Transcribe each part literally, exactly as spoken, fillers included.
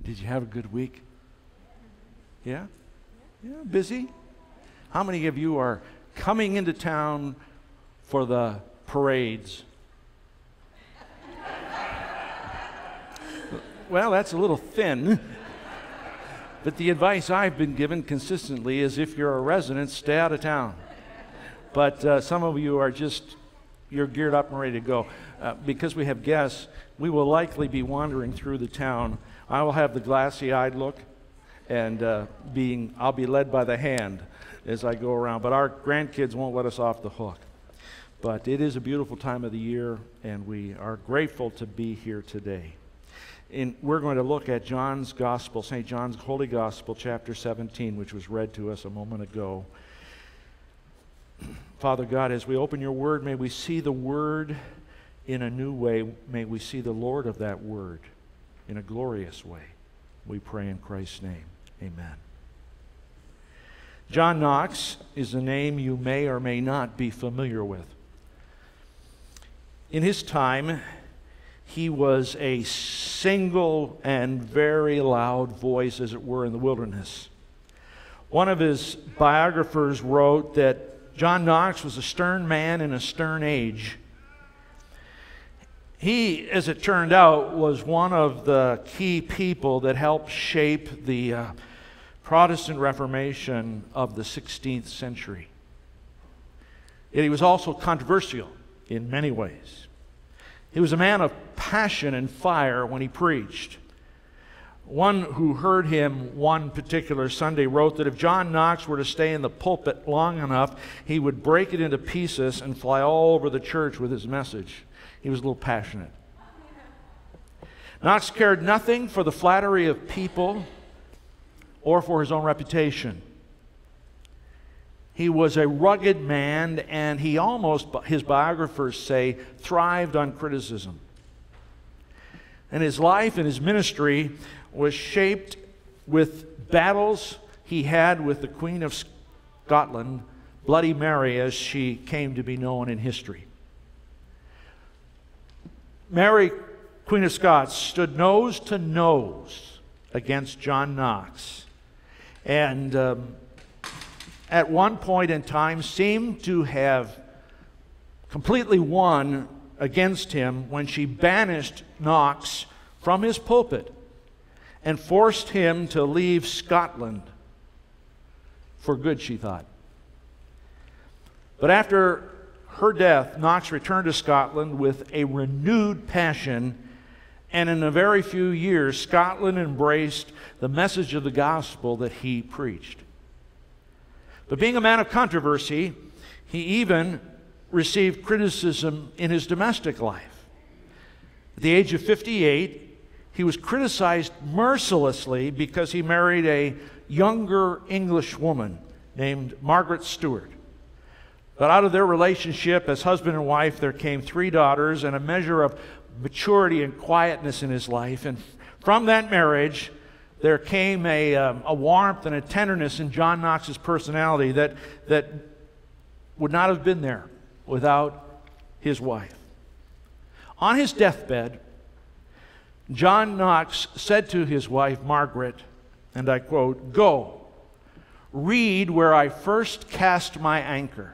Did you have a good week? Yeah? Yeah, busy? How many of you are coming into town for the parades? Well, that's a little thin. But the advice I've been given consistently is if you're a resident, stay out of town. But uh, some of you are just, you're geared up and ready to go. Uh, because we have guests, we will likely be wandering through the town. I will have the glassy-eyed look, and uh, being, I'll be led by the hand as I go around. But our grandkids won't let us off the hook. But it is a beautiful time of the year, and we are grateful to be here today. In, we're going to look at John's Gospel, Saint John's Holy Gospel, chapter seventeen, which was read to us a moment ago. Father God, as we open your word, may we see the word in a new way. May we see the Lord of that word in a glorious way. We pray in Christ's name. Amen. John Knox is a name you may or may not be familiar with. In his time, he was a single and very loud voice, as it were, in the wilderness. One of his biographers wrote that John Knox was a stern man in a stern age. He, as it turned out, was one of the key people that helped shape the uh, Protestant Reformation of the sixteenth century. Yet he was also controversial in many ways. He was a man of passion and fire when he preached. One who heard him one particular Sunday wrote that if John Knox were to stay in the pulpit long enough, he would break it into pieces and fly all over the church with his message. He was a little passionate. Knox cared nothing for the flattery of people or for his own reputation. He was a rugged man, and he almost, his biographers say, thrived on criticism. And his life and his ministry was shaped with battles he had with the Queen of Scotland, Bloody Mary, as she came to be known in history. Mary, Queen of Scots, stood nose to nose against John Knox, and um, at one point in time seemed to have completely won against him when she banished Knox from his pulpit and forced him to leave Scotland for good, she thought. But after her death, Knox returned to Scotland with a renewed passion, and in a very few years, Scotland embraced the message of the gospel that he preached. But being a man of controversy, he even received criticism in his domestic life. At the age of fifty-eight, he was criticized mercilessly because he married a younger English woman named Margaret Stewart. But out of their relationship as husband and wife, there came three daughters and a measure of maturity and quietness in his life. And from that marriage, there came a, um, a warmth and a tenderness in John Knox's personality that, that would not have been there without his wife. On his deathbed, John Knox said to his wife, Margaret, and I quote, "Go, read where I first cast my anchor."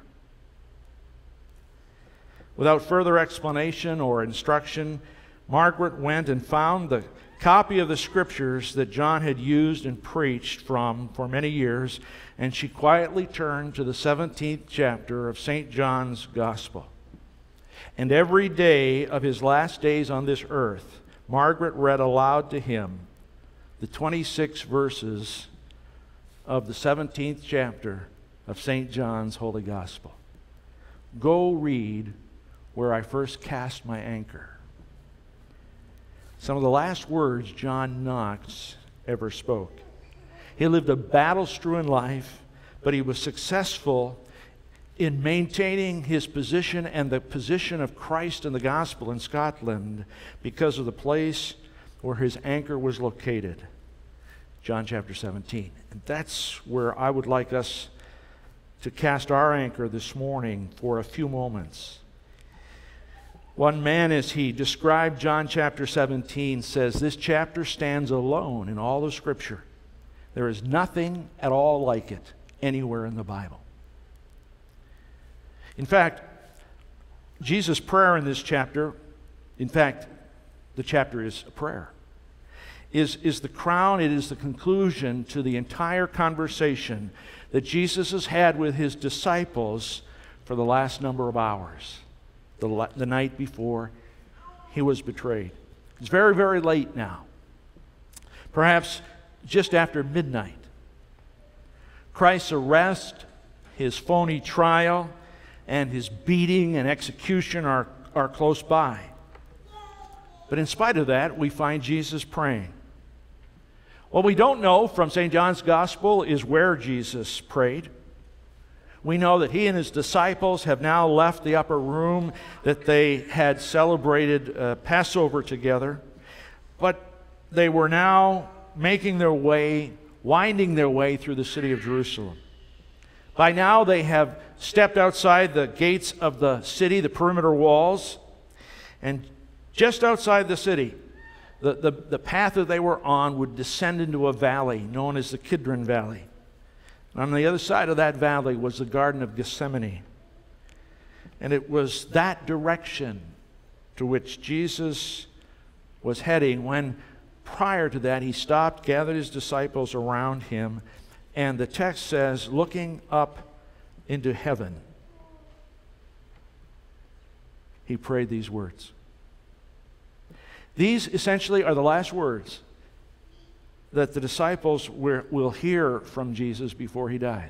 Without further explanation or instruction, Margaret went and found the copy of the scriptures that John had used and preached from for many years, and she quietly turned to the seventeenth chapter of Saint John's Gospel. And every day of his last days on this earth, Margaret read aloud to him the twenty-six verses of the seventeenth chapter of Saint John's Holy Gospel. Go read where I first cast my anchor. Some of the last words John Knox ever spoke. He lived a battle-strewn life, but he was successful in maintaining his position and the position of Christ and the gospel in Scotland because of the place where his anchor was located. John chapter seventeen. And that's where I would like us to cast our anchor this morning for a few moments. One man, as he described John chapter seventeen, says, "This chapter stands alone in all of Scripture. There is nothing at all like it anywhere in the Bible." In fact, Jesus' prayer in this chapter, in fact, the chapter is a prayer, is, is the crown, it is the conclusion to the entire conversation that Jesus has had with his disciples for the last number of hours, the, the night before he was betrayed. It's very, very late now, perhaps just after midnight. Christ's arrest, his phony trial, and his beating and execution are, are close by. But in spite of that, we find Jesus praying. What we don't know from Saint John's Gospel is where Jesus prayed. We know that he and his disciples have now left the upper room that they had celebrated uh, Passover together, but they were now making their way, winding their way through the city of Jerusalem. By now they have stepped outside the gates of the city, the perimeter walls, and just outside the city, the, the, the path that they were on would descend into a valley known as the Kidron Valley. And on the other side of that valley was the Garden of Gethsemane. And it was that direction to which Jesus was heading when, prior to that, he stopped, gathered his disciples around him, and the text says, looking up into heaven, he prayed these words. These essentially are the last words that the disciples will hear from Jesus before he dies.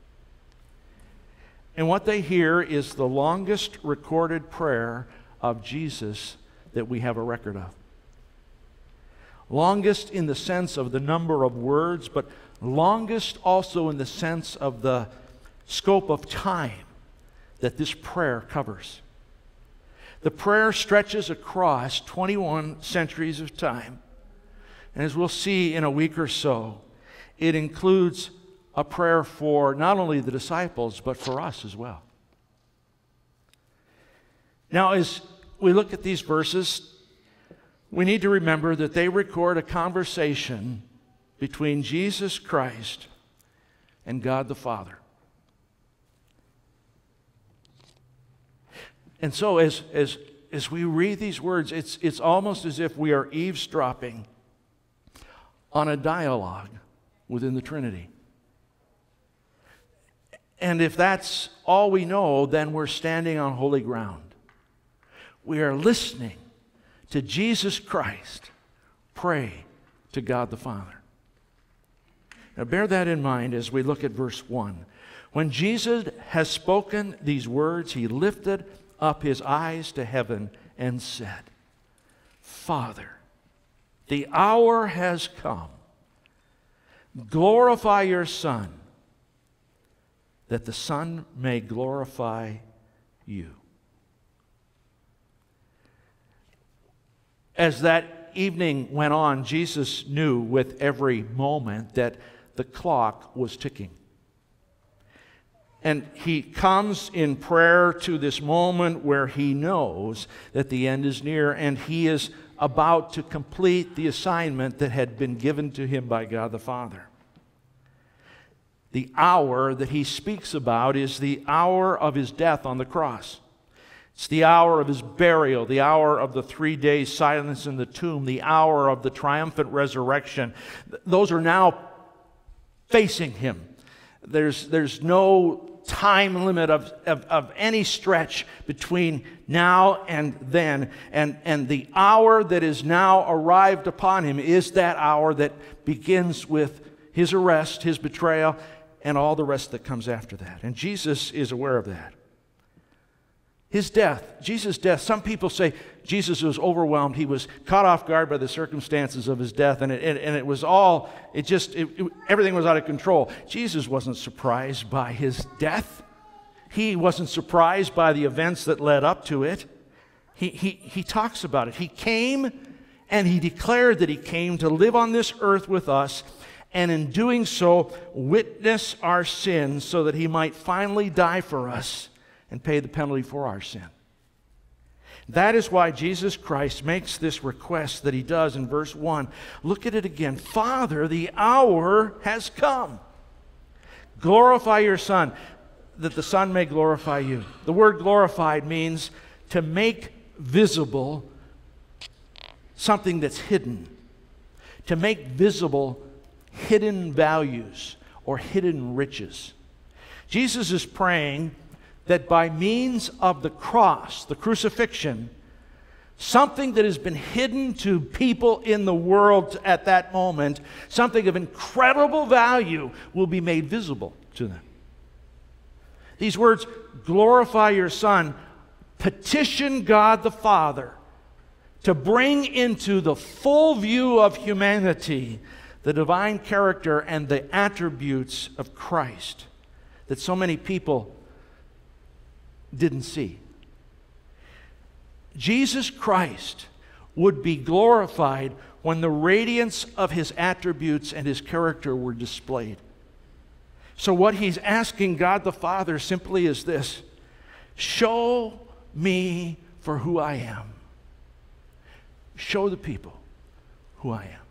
And what they hear is the longest recorded prayer of Jesus that we have a record of. Longest in the sense of the number of words, but longest also in the sense of the scope of time that this prayer covers. The prayer stretches across twenty-one centuries of time. And as we'll see in a week or so, it includes a prayer for not only the disciples, but for us as well. Now, as we look at these verses, we need to remember that they record a conversation between Jesus Christ and God the Father. And so as, as, as we read these words, it's, it's almost as if we are eavesdropping on a dialogue within the Trinity. And if that's all we know, then we're standing on holy ground. We are listening to Jesus Christ pray to God the Father. Now bear that in mind as we look at verse one. When Jesus has spoken these words, he lifted up his eyes to heaven and said, Father, the hour has come. Glorify your Son, that the Son may glorify you. As that evening went on, Jesus knew with every moment that the clock was ticking. And he comes in prayer to this moment where he knows that the end is near and he is about to complete the assignment that had been given to him by God the Father. The hour that he speaks about is the hour of his death on the cross. It's the hour of his burial, the hour of the three days silence in the tomb, the hour of the triumphant resurrection. Those are now facing him. There's, there's no time limit of, of, of any stretch between now and then. And, and the hour that is now arrived upon him is that hour that begins with his arrest, his betrayal, and all the rest that comes after that. And Jesus is aware of that. His death, Jesus' death, some people say Jesus was overwhelmed. He was caught off guard by the circumstances of his death, and it, and, and it was all, it just, it, it, everything was out of control. Jesus wasn't surprised by his death. He wasn't surprised by the events that led up to it. He, he, he talks about it. He came and he declared that he came to live on this earth with us, and in doing so, witness our sins so that he might finally die for us and pay the penalty for our sin. That is why Jesus Christ makes this request that he does in verse one. Look at it again. Father, the hour has come. Glorify your Son, that the Son may glorify you. The word glorified means to make visible something that's hidden. To make visible hidden values or hidden riches. Jesus is praying that by means of the cross, the crucifixion, something that has been hidden to people in the world at that moment, something of incredible value, will be made visible to them. These words, glorify your Son, petition God the Father to bring into the full view of humanity the divine character and the attributes of Christ that so many people didn't see. Jesus Christ would be glorified when the radiance of his attributes and his character were displayed. So what he's asking God the Father simply is this: show me for who I am. Show the people who I am.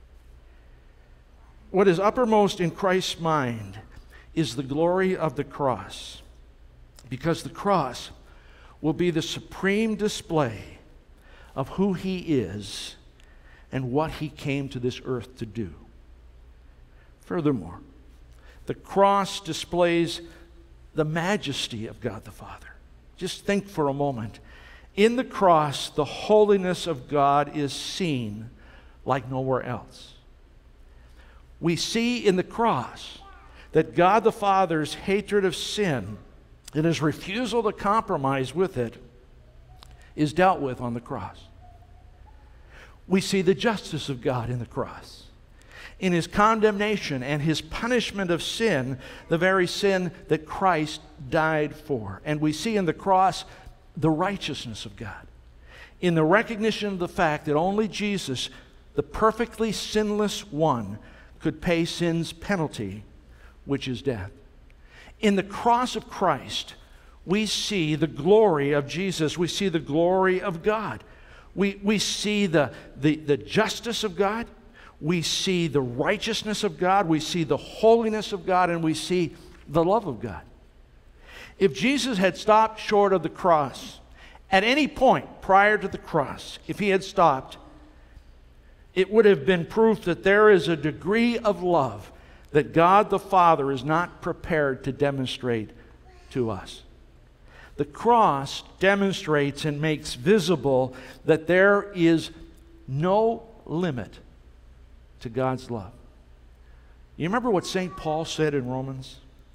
What is uppermost in Christ's mind is the glory of the cross, because the cross will be the supreme display of who he is and what he came to this earth to do. Furthermore, the cross displays the majesty of God the Father. Just think for a moment. In the cross, the holiness of God is seen like nowhere else. We see in the cross that God the Father's hatred of sin and his refusal to compromise with it is dealt with on the cross. We see the justice of God in the cross. In his condemnation and his punishment of sin, the very sin that Christ died for. And we see in the cross the righteousness of God, in the recognition of the fact that only Jesus, the perfectly sinless one, could pay sin's penalty, which is death. In the cross of Christ, we see the glory of Jesus. We see the glory of God. We, we see the, the, the justice of God. We see the righteousness of God. We see the holiness of God. And we see the love of God. If Jesus had stopped short of the cross, at any point prior to the cross, if he had stopped, it would have been proof that there is a degree of love that God the Father is not prepared to demonstrate to us. The cross demonstrates and makes visible that there is no limit to God's love. You remember what Saint Paul said in Romans?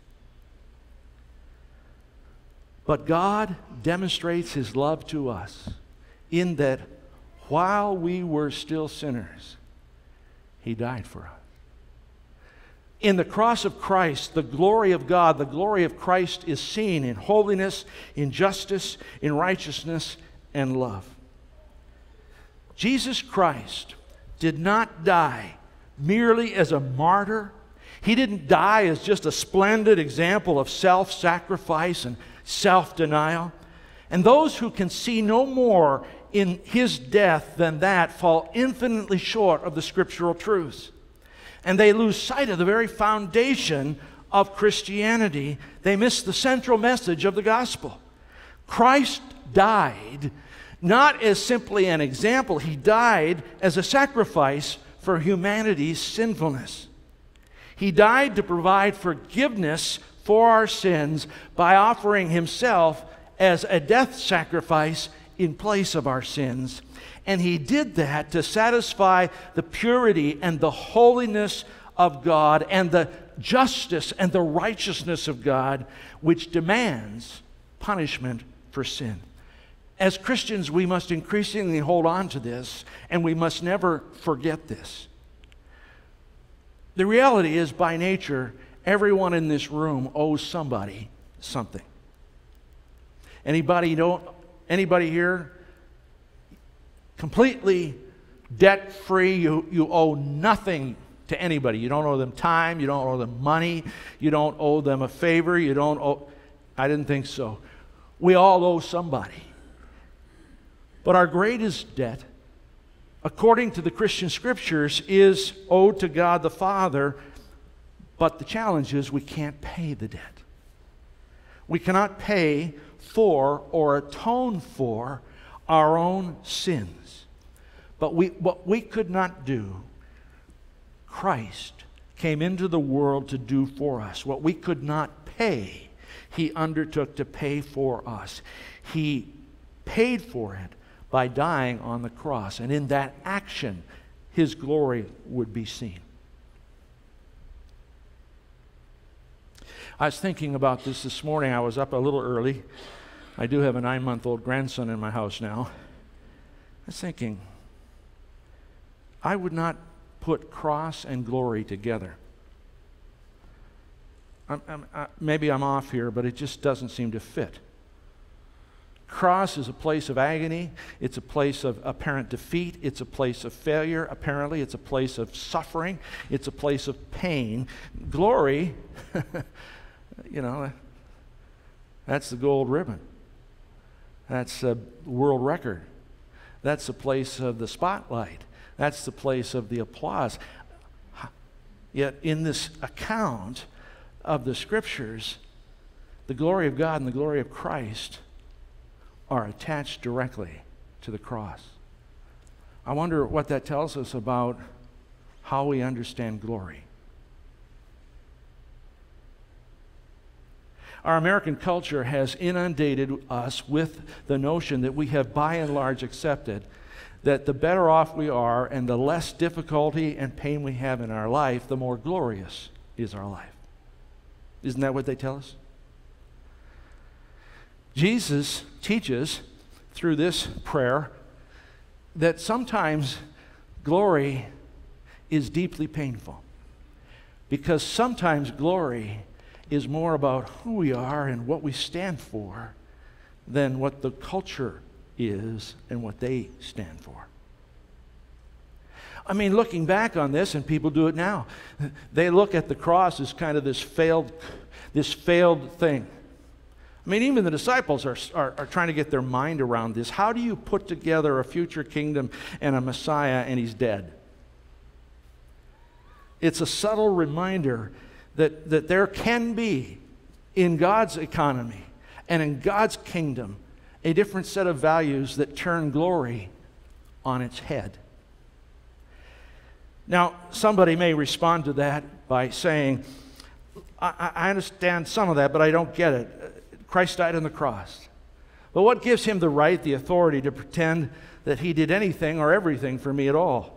But God demonstrates his love to us in that while we were still sinners, he died for us. In the cross of Christ, the glory of God, the glory of Christ is seen in holiness, in justice, in righteousness, and love. Jesus Christ did not die merely as a martyr. He didn't die as just a splendid example of self-sacrifice and self-denial. And those who can see no more in his death than that fall infinitely short of the scriptural truths. And they lose sight of the very foundation of Christianity. They miss the central message of the gospel. Christ died not as simply an example. He died as a sacrifice for humanity's sinfulness. He died to provide forgiveness for our sins by offering himself as a death sacrifice in place of our sins. And he did that to satisfy the purity and the holiness of God and the justice and the righteousness of God, which demands punishment for sin. As Christians, we must increasingly hold on to this, and we must never forget this. The reality is, by nature, everyone in this room owes somebody something. Anybody don't? Anybody here completely debt-free? You, you owe nothing to anybody. You don't owe them time. You don't owe them money. You don't owe them a favor. You don't owe... I didn't think so. We all owe somebody. But our greatest debt, according to the Christian Scriptures, is owed to God the Father, but the challenge is we can't pay the debt. We cannot pay for or atone for our own sins. But we, what we could not do, Christ came into the world to do for us. What we could not pay, He undertook to pay for us. He paid for it by dying on the cross. And in that action, His glory would be seen. I was thinking about this this morning. I was up a little early. I do have a nine-month-old grandson in my house now. I was thinking, I would not put cross and glory together. I'm, I'm, I, maybe I'm off here, but it just doesn't seem to fit. Cross is a place of agony. It's a place of apparent defeat. It's a place of failure, apparently. It's a place of suffering. It's a place of pain. Glory, you know, that's the gold ribbon. That's a world record. That's the place of the spotlight. That's the place of the applause. Yet in this account of the Scriptures, the glory of God and the glory of Christ are attached directly to the cross. I wonder what that tells us about how we understand glory. Our American culture has inundated us with the notion that we have by and large accepted that the better off we are and the less difficulty and pain we have in our life, the more glorious is our life. Isn't that what they tell us? Jesus teaches through this prayer that sometimes glory is deeply painful, because sometimes glory is more about who we are and what we stand for than what the culture is and what they stand for. I mean, looking back on this, and people do it now, they look at the cross as kind of this failed, this failed thing. I mean, even the disciples are, are, are trying to get their mind around this. How do you put together a future kingdom and a Messiah and He's dead? It's a subtle reminder that, that there can be, in God's economy and in God's kingdom, a different set of values that turn glory on its head. Now, somebody may respond to that by saying, I, I understand some of that, but I don't get it. Christ died on the cross. But what gives Him the right, the authority to pretend that He did anything or everything for me at all?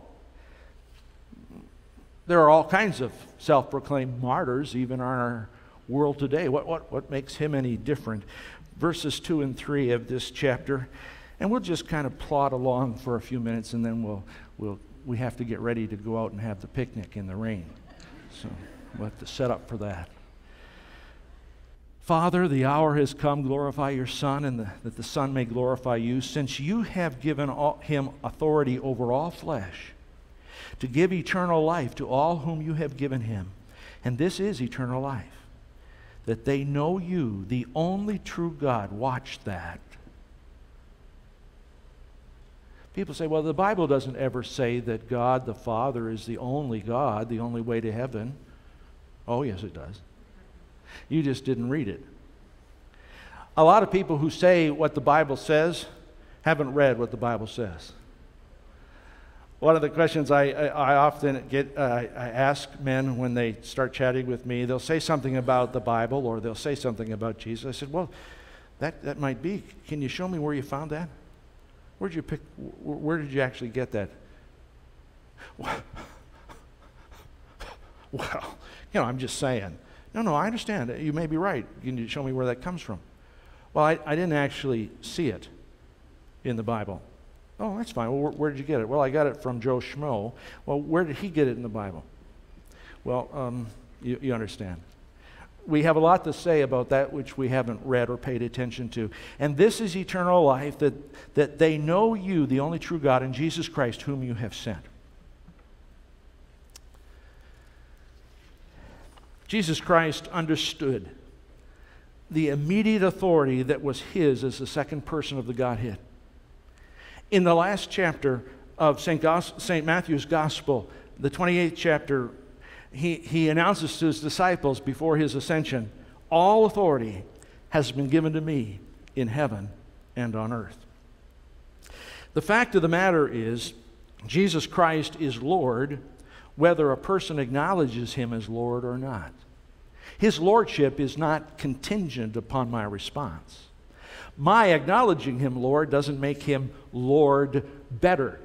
There are all kinds of self-proclaimed martyrs, even in our world today. What, what, what makes Him any different? Verses two and three of this chapter, and we'll just kind of plod along for a few minutes, and then we'll, we'll, we have to get ready to go out and have the picnic in the rain. So we'll have to set up for that. Father, the hour has come. Glorify your Son, and the, that the Son may glorify you, since you have given all, Him authority over all flesh, to give eternal life to all whom you have given Him. And this is eternal life, that they know you, the only true God. Watch that. People say, well, the Bible doesn't ever say that God the Father is the only God, the only way to heaven. Oh, yes, it does. You just didn't read it. A lot of people who say what the Bible says haven't read what the Bible says. One of the questions I, I, I often get, uh, I ask men when they start chatting with me, they'll say something about the Bible or they'll say something about Jesus. I said, well, that, that might be. Can you show me where you found that? Where did you pick, where did you actually get that? Well, you know, I'm just saying. No, no, I understand. You may be right. Can you show me where that comes from? Well, I, I didn't actually see it in the Bible. Oh, that's fine. Well, where, where did you get it? Well, I got it from Joe Schmo. Well, where did he get it in the Bible? Well, um, you, you understand. We have a lot to say about that which we haven't read or paid attention to. And this is eternal life, that, that they know you, the only true God, and Jesus Christ, whom you have sent. Jesus Christ understood the immediate authority that was His as the second person of the Godhead. In the last chapter of Saint Gos- Saint Matthew's Gospel, the twenty-eighth chapter, he, he announces to his disciples before his ascension, all authority has been given to me in heaven and on earth. The fact of the matter is, Jesus Christ is Lord, whether a person acknowledges him as Lord or not. His lordship is not contingent upon my response. My acknowledging him Lord doesn't make him Lord better.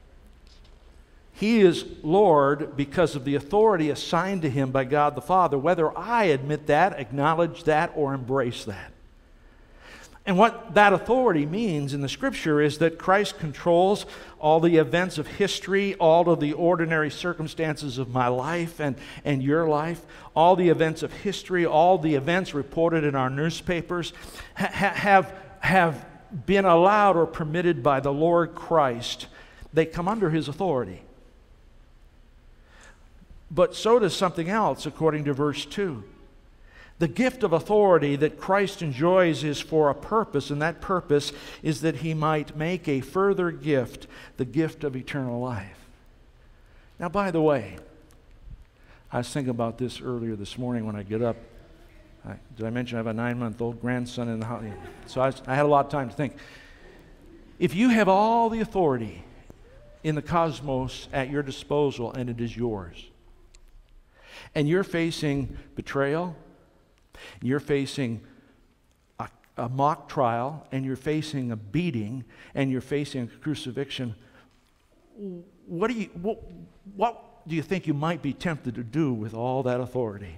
He is Lord because of the authority assigned to him by God the Father, whether I admit that, acknowledge that, or embrace that. And what that authority means in the Scripture is that Christ controls all the events of history, all of the ordinary circumstances of my life and, and your life, all the events of history, all the events reported in our newspapers ha- have, have been allowed or permitted by the Lord Christ. They come under his authority. But so does something else, according to verse two. The gift of authority that Christ enjoys is for a purpose, and that purpose is that he might make a further gift, the gift of eternal life. Now, by the way, I was thinking about this earlier this morning when I get up. I, did I mention I have a nine-month-old grandson in the house? So I, was, I had a lot of time to think. If you have all the authority in the cosmos at your disposal, and it is yours, and you're facing betrayal, you're facing a, a mock trial, and you're facing a beating, and you're facing a crucifixion, what do you, what, what do you think you might be tempted to do with all that authority?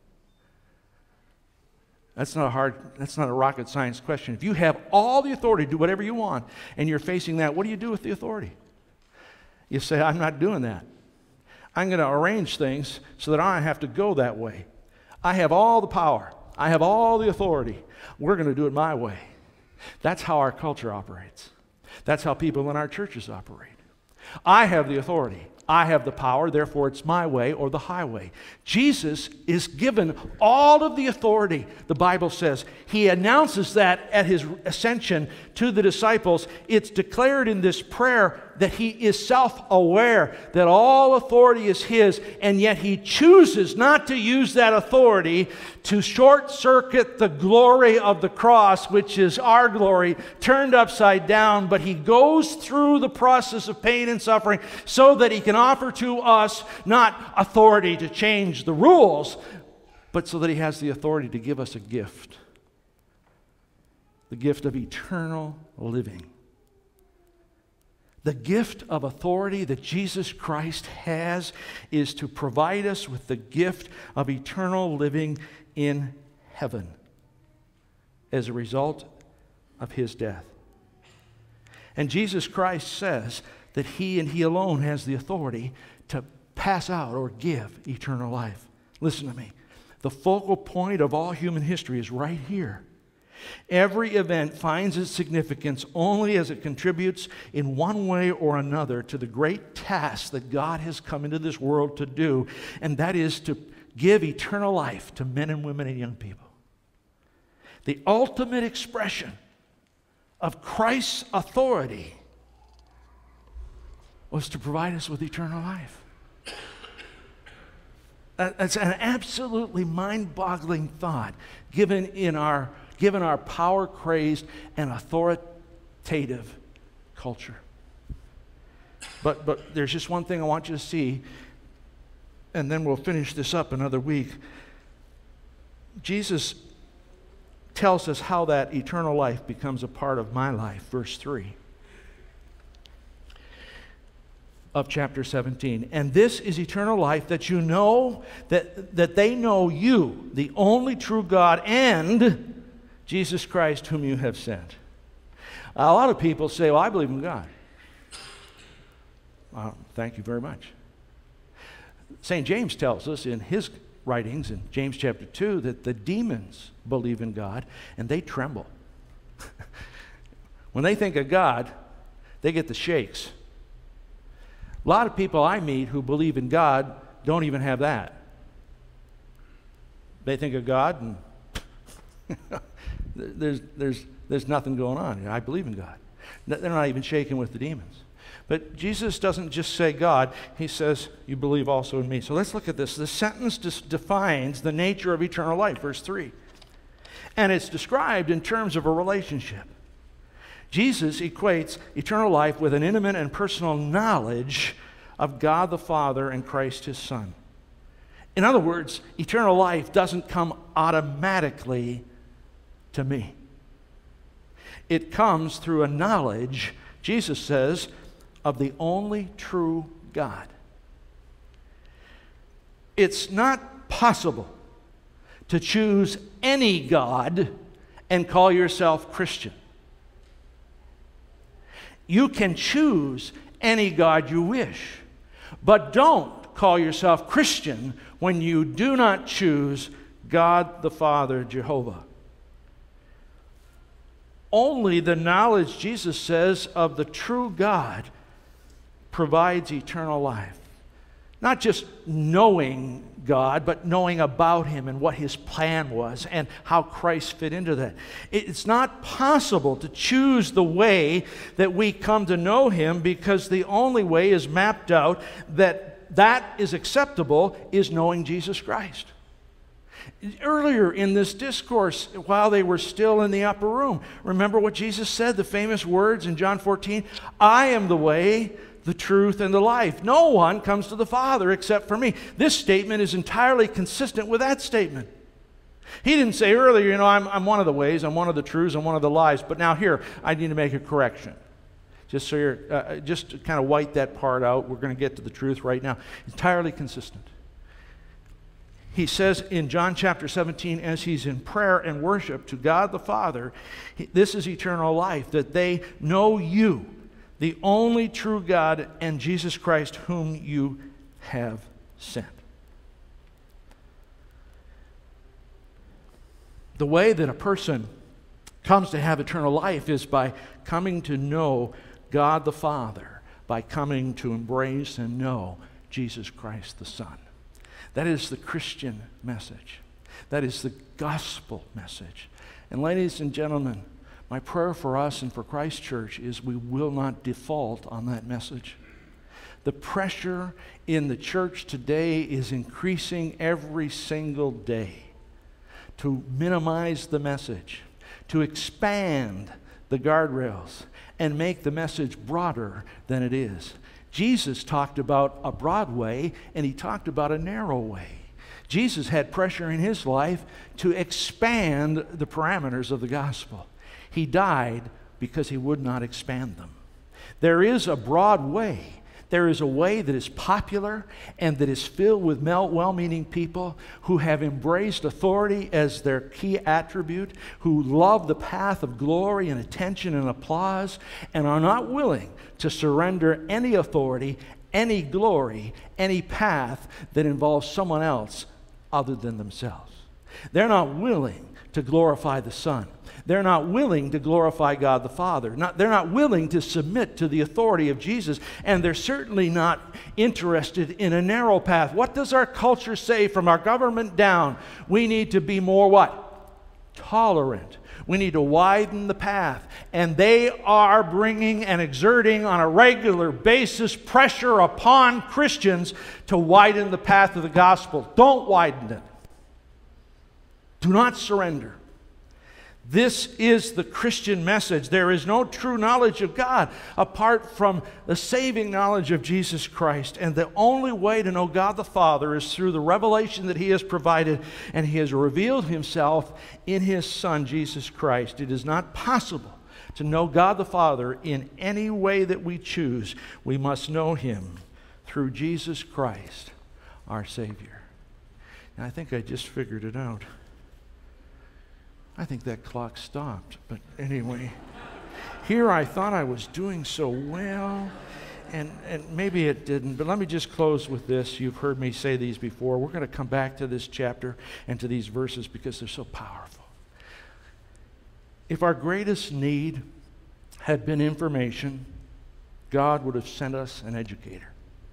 That's not a hard, that's not a rocket science question. If you have all the authority to do whatever you want, and you're facing that, what do you do with the authority? You say, I'm not doing that. I'm going to arrange things so that I don't have to go that way. I have all the power. I have all the authority. We're going to do it my way. That's how our culture operates. That's how people in our churches operate. I have the authority. I have the power, therefore it's my way or the highway. Jesus is given all of the authority, the Bible says. He announces that at his ascension to the disciples. It's declared in this prayer that he is self-aware, that all authority is his, and yet he chooses not to use that authority to short-circuit the glory of the cross, which is our glory, turned upside down, but he goes through the process of pain and suffering so that he can offer to us not authority to change the rules, but so that he has the authority to give us a gift, the gift of eternal living. The gift of authority that Jesus Christ has is to provide us with the gift of eternal living in heaven as a result of his death. And Jesus Christ says that he and he alone has the authority to pass out or give eternal life. Listen to me. The focal point of all human history is right here. Every event finds its significance only as it contributes in one way or another to the great task that God has come into this world to do, and that is to give eternal life to men and women and young people. The ultimate expression of Christ's authority was to provide us with eternal life. That's an absolutely mind-boggling thought, given in our given our power-crazed and authoritative culture. But, but there's just one thing I want you to see, and then we'll finish this up another week. Jesus tells us how that eternal life becomes a part of my life, verse three of chapter seventeen. And this is eternal life, that you know, that, that they know you, the only true God, and Jesus Christ, whom you have sent. A lot of people say, well, I believe in God. Well, thank you very much. Saint James tells us in his writings, in James chapter two, that the demons believe in God and they tremble. When they think of God, they get the shakes. A lot of people I meet who believe in God don't even have that. They think of God and there's, there's, there's nothing going on. I believe in God. They're not even shaken with the demons. But Jesus doesn't just say God, he says, you believe also in me. So let's look at this. The sentence just defines the nature of eternal life, verse three. And it's described in terms of a relationship. Jesus equates eternal life with an intimate and personal knowledge of God the Father and Christ his Son. In other words, eternal life doesn't come automatically to me. It comes through a knowledge, Jesus says, of the only true God. It's not possible to choose any God and call yourself Christian. You can choose any God you wish, but don't call yourself Christian when you do not choose God the Father, Jehovah. Only the knowledge, Jesus says, of the true God provides eternal life. Not just knowing God, but knowing about him and what his plan was and how Christ fit into that. It's not possible to choose the way that we come to know him, because the only way is mapped out that that is acceptable is knowing Jesus Christ. Earlier in this discourse, while they were still in the upper room, remember what Jesus said, the famous words in John fourteen, I am the way, the truth, and the life. No one comes to the Father except for me. This statement is entirely consistent with that statement. He didn't say earlier, you know, I'm, I'm one of the ways, I'm one of the truths, I'm one of the lies, but now here, I need to make a correction. Just so you're, uh, just to kind of white that part out. We're going to get to the truth right now. Entirely consistent. He says in John chapter seventeen, as he's in prayer and worship to God the Father, this is eternal life, that they know you, the only true God, and Jesus Christ, whom you have sent. The way that a person comes to have eternal life is by coming to know God the Father, by coming to embrace and know Jesus Christ the Son. That is the Christian message. That is the gospel message. And ladies and gentlemen, my prayer for us and for Christ Church is we will not default on that message. The pressure in the church today is increasing every single day to minimize the message, to expand the guardrails, and make the message broader than it is. Jesus talked about a broad way, and he talked about a narrow way. Jesus had pressure in his life to expand the parameters of the gospel. He died because he would not expand them. There is a broad way. There is a way that is popular and that is filled with well-meaning people who have embraced authority as their key attribute, who love the path of glory and attention and applause, and are not willing to surrender any authority, any glory, any path that involves someone else other than themselves. They're not willing to glorify the Son. They're not willing to glorify God the Father. Not, they're not willing to submit to the authority of Jesus, and they're certainly not interested in a narrow path. What does our culture say from our government down? We need to be more what? Tolerant. We need to widen the path. And they are bringing and exerting on a regular basis pressure upon Christians to widen the path of the gospel. Don't widen it. Do not surrender. This is the Christian message. There is no true knowledge of God apart from the saving knowledge of Jesus Christ. And the only way to know God the Father is through the revelation that he has provided, and he has revealed himself in his Son, Jesus Christ. It is not possible to know God the Father in any way that we choose. We must know him through Jesus Christ, our Savior. And I think I just figured it out. I think that clock stopped, but anyway, here I thought I was doing so well, and, and maybe it didn't, but let me just close with this. You've heard me say these before. We're going to come back to this chapter and to these verses because they're so powerful. If our greatest need had been information, God would have sent us an educator.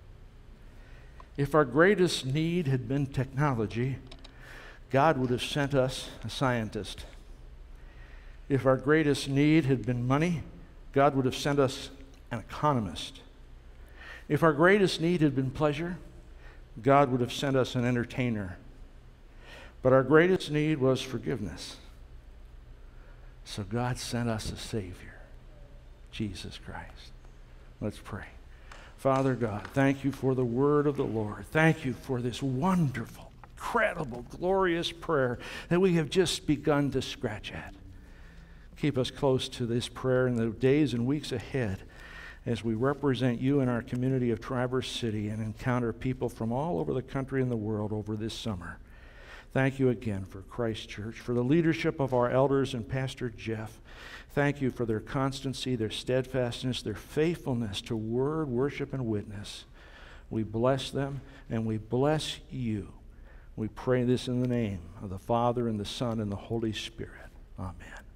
If our greatest need had been technology, God would have sent us a scientist. If our greatest need had been money, God would have sent us an economist. If our greatest need had been pleasure, God would have sent us an entertainer. But our greatest need was forgiveness. So God sent us a Savior, Jesus Christ. Let's pray. Father God, thank you for the word of the Lord. Thank you for this wonderful, incredible, glorious prayer that we have just begun to scratch at. Keep us close to this prayer in the days and weeks ahead as we represent you in our community of Traverse City and encounter people from all over the country and the world over this summer. Thank you again for Christ Church, for the leadership of our elders and Pastor Jeff. Thank you for their constancy, their steadfastness, their faithfulness to word, worship, and witness. We bless them and we bless you. We pray this in the name of the Father and the Son and the Holy Spirit. Amen.